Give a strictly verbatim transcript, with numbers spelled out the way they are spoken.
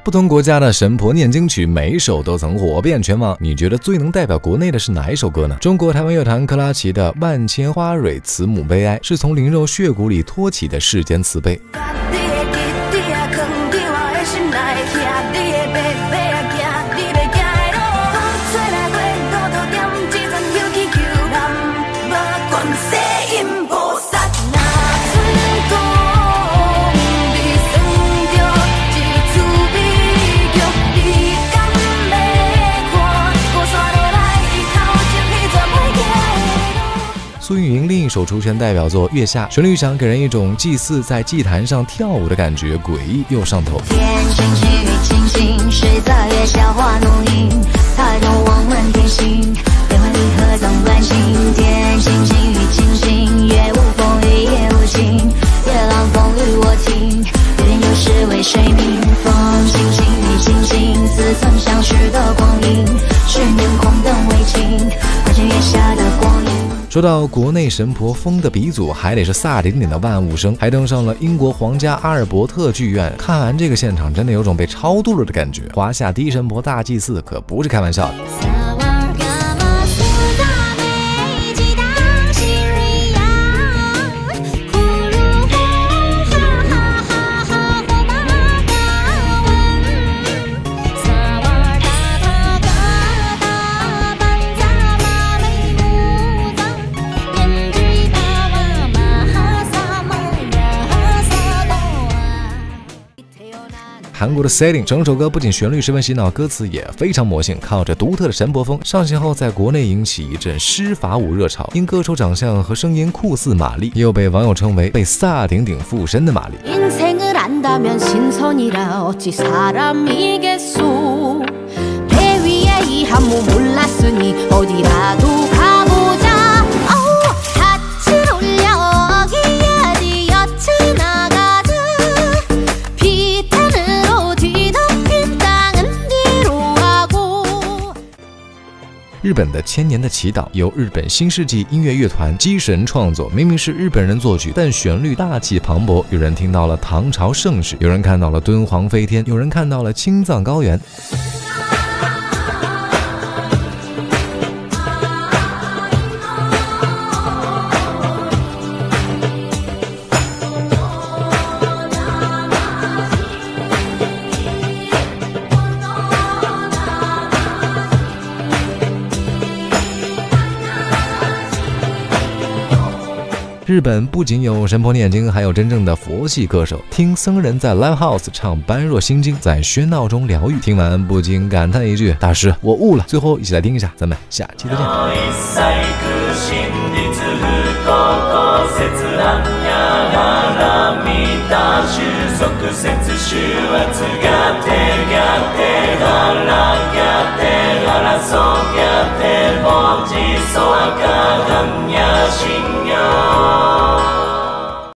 不同国家的神婆念经曲，每一首都曾火遍全网。你觉得最能代表国内的是哪一首歌呢？中国台湾乐坛克拉奇的《万千花蕊慈母悲哀》是从灵肉血骨里托起的世间慈悲。苏运莹另一首出圈代表作《月下》，旋律上给人一种祭祀在祭坛上跳舞的感觉，诡异又上头。 天星星与星星，谁在月下画浓荫？抬头望满天星，变幻离合总关心。天星星与星星，月无风雨夜无晴，夜郎风雨我听，月圆有时为谁明？风星星与星星，似曾相识的光阴，十年空等为情，看见月下的光影。 说到国内神婆风的鼻祖，还得是萨顶顶的万物生，还登上了英国皇家阿尔伯特剧院。看完这个现场，真的有种被超度了的感觉。华夏第一神婆大祭祀可不是开玩笑的。韩国的 Setting 整首歌不仅旋律十分洗脑，歌词也非常魔性，靠着独特的神婆风上线后，在国内引起一阵施法舞热潮。因歌手长相和声音酷似玛丽，也有被网友称为被萨顶顶附身的玛丽。日本的《千年的祈祷》由日本新世纪音乐乐团机神创作，明明是日本人作曲，但旋律大气磅礴。有人听到了唐朝盛世，有人看到了敦煌飞天，有人看到了青藏高原。日本不仅有神婆念经，还有真正的佛系歌手。听僧人在 Live House 唱《般若心经》，在喧闹中疗愈，听完不禁感叹一句：“大师，我悟了。”最后一起来听一下，咱们下期再见。